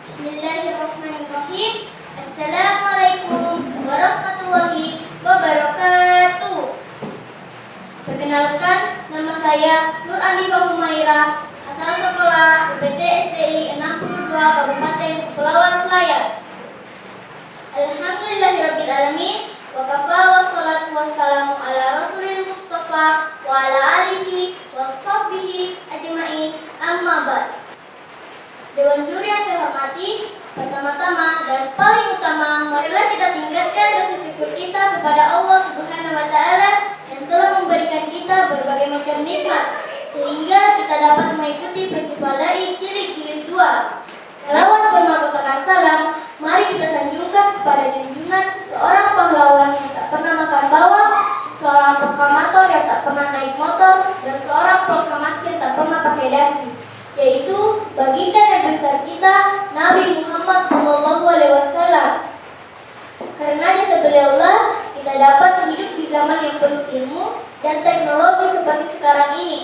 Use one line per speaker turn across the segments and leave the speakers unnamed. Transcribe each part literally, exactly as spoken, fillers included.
Bismillahirrahmanirrahim. Assalamualaikum warahmatullahi wabarakatuh. Perkenalkan, nama saya Nur Anifah Humaira, asal sekolah U P T S D I enam puluh dua Kabupaten Kepulauan Selayar. Alhamdulillahirabbil alamin. Wa kafa wassalatu wassalamu ala rasulil mustafa wa ala alihi wa sahbihi ajma'in, amma ba'd. Dewan juri yang saya hormati, pertama-tama dan paling utama, marilah kita tingkatkan rasa syukur kita kepada Allah Subhanahu wa Ta'ala yang telah memberikan kita berbagai macam nikmat, sehingga kita dapat mengikuti festival Dai Cilik Jilid dua. Selawat bermabutakan salam, mari kita sanjungkan kepada junjungan seorang pahlawan yang tak pernah makan bawang, seorang proklamator yang tak pernah naik motor, dan seorang proklamasi yang tak pernah pakai dasi, yaitu baginda dan besar kita, Nabi Muhammad shallallahu alaihi wasallam. Karena jasa beliaulah kita dapat hidup di zaman yang penuh ilmu dan teknologi seperti sekarang ini.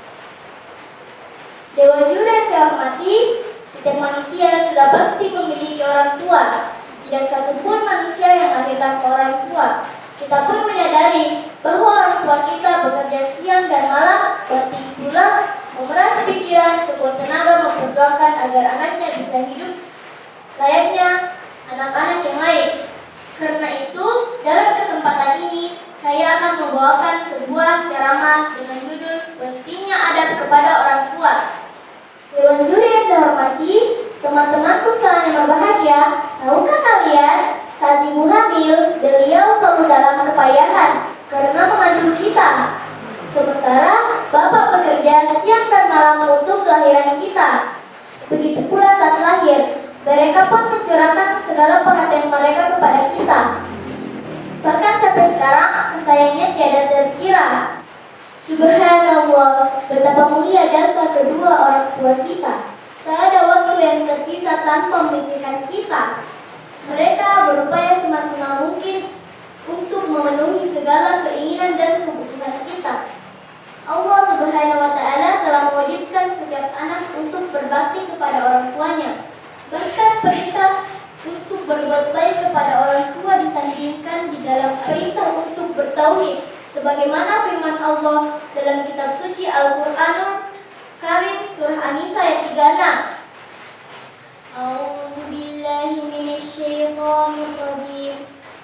Dewa juri yang saya hormati, setiap manusia sudah pasti memiliki orang tua. Tidak satupun manusia yang lahir tanpa orang tua. Kita pun menyadari bahwa orang tua kita bekerja siang dan malam, berarti tulang, memeras pikiran, sekuat tenaga memperjuangkan agar anaknya bisa hidup layaknya anak-anak yang lain. Karena itu, dalam kesempatan ini, saya akan membawakan sebuah ceramah dengan judul Pentingnya Adab Kepada Orang Tua. Dewan juri yang saya hormati, teman-temanku sekalian yang berbahagia, tahukah kalian, saat ibu hamil, beliau selalu dalam kepayahan karena mengandung kita. Sementara bapak bekerja siang dan malam untuk kelahiran kita. Begitu pula saat lahir, mereka pun mencurahkan segala perhatian mereka kepada kita. Bahkan sampai sekarang, sayangnya tiada terkira. Subhanallah, betapa mulia jasa kedua orang tua kita. Tak ada waktu yang tersisa tanpa memikirkan kita. Mereka berupaya semaksimal mungkin untuk memenuhi segala keinginan dan kebutuhan kita. Allah Subhanahu wa Ta'ala telah mewajibkan setiap anak untuk berbakti kepada orang tuanya. Bahkan perintah untuk berbuat baik kepada orang tua disandingkan di dalam perintah untuk bertauhid, sebagaimana firman Allah dalam kitab suci Al-Qur'anul Karim surah An-Nisa ayat tiga puluh enam. A'udzu billahi minasyaitonir rajim.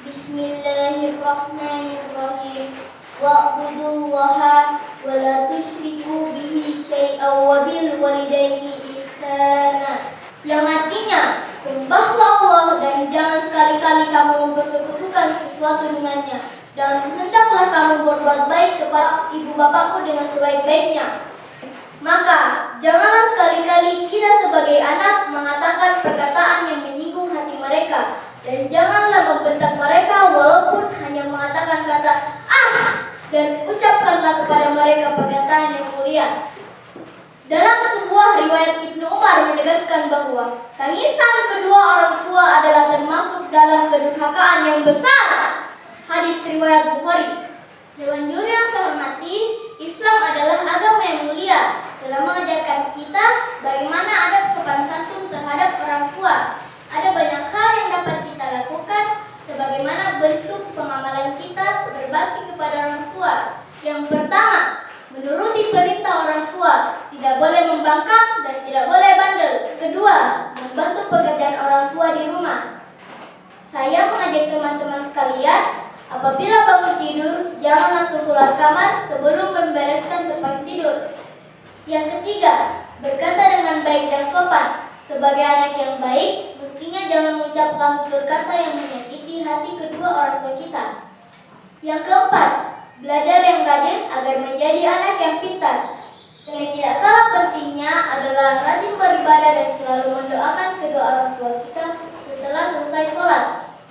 Bismillahirrahmanirrahim. Wa'budullaha wa la tusyriku bihi syai'an wa bil walidaini ihsana. Yang artinya, sembahlah Allah dan jangan sekali-kali kamu mempersekutukan sesuatu dengannya, dan hendaklah kamu berbuat baik kepada ibu bapakmu dengan sebaik-baiknya. Maka, janganlah sekali-kali kita sebagai anak mengatakan perkataan yang menyinggung hati mereka, dan janganlah membentak mereka walaupun hanya mengatakan kata "ah", dan ucapkanlah kepada mereka perkataan yang mulia. Dalam sebuah riwayat Ibnu Umar menegaskan bahwa tangisan kedua orang tua adalah termasuk dalam kedurhakaan yang besar. Hadis riwayat Bukhari. Dewan juri yang saya hormati, Islam adalah agama yang mulia, telah mengajarkan kita bagaimana adab sopan santun terhadap orang tua. Ada banyak hal yang dapat kita lakukan sebagaimana bentuk pengamalan kita berbakti kepada orang tua. Yang pertama, menuruti perintah orang tua, tidak boleh membangkang dan tidak boleh bandel. Kedua, membantu pekerjaan orang tua di rumah. Saya mengajak teman-teman sekalian, apabila bangun tidur, jangan langsung keluar kamar sebelum membereskan tempat tidur. Yang ketiga, berkata dengan baik dan sopan. Sebagai anak yang baik, mestinya jangan mengucapkan tutur kata yang menyakiti hati kedua orang tua kita. Yang keempat, belajar yang rajin agar menjadi anak yang pintar. Yang tidak kalah pentingnya adalah rajin beribadah dan selalu mendoakan kedua orang tua kita setelah selesai sholat.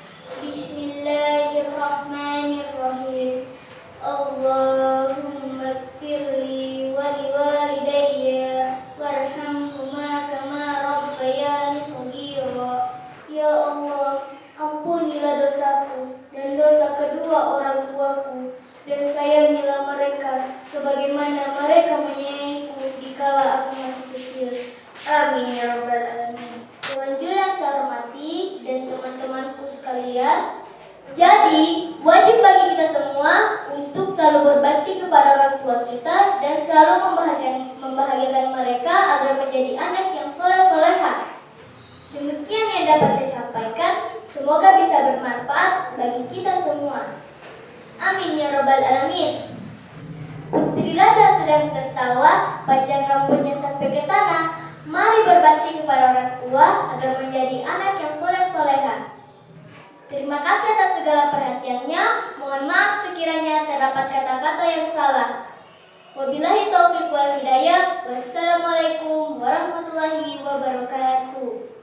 Bismillahirrahmanirrahim. Allahumma ighfirli wa liwalidayya warhamhuma kama rabbayani shaghira. Ya Allah, ampunilah dosaku dan dosa kedua orang tuaku, dan sayangilah mereka sebagaimana mereka menyayangiku dikala aku masih kecil. Amin ya rabbal alamin. Dewan juri sekalian, jadi wajib bagi kita semua untuk selalu berbakti kepada orang tua kita dan selalu membahagiakan, membahagiakan mereka agar menjadi anak yang soleh-soleha. Demikian yang dapat saya sampaikan, semoga bisa bermanfaat bagi kita semua. Amin ya rabbal alamin. Putri Raja sedang tertawa, panjang rambutnya sampai ke tanah. Mari berbakti kepada orang tua agar menjadi anak yang soleh-soleha. Terima kasih atas segala perhatiannya. Mohon maaf sekiranya terdapat kata-kata yang salah. Wabillahi taufiq wal hidayah. Wassalamualaikum warahmatullahi wabarakatuh.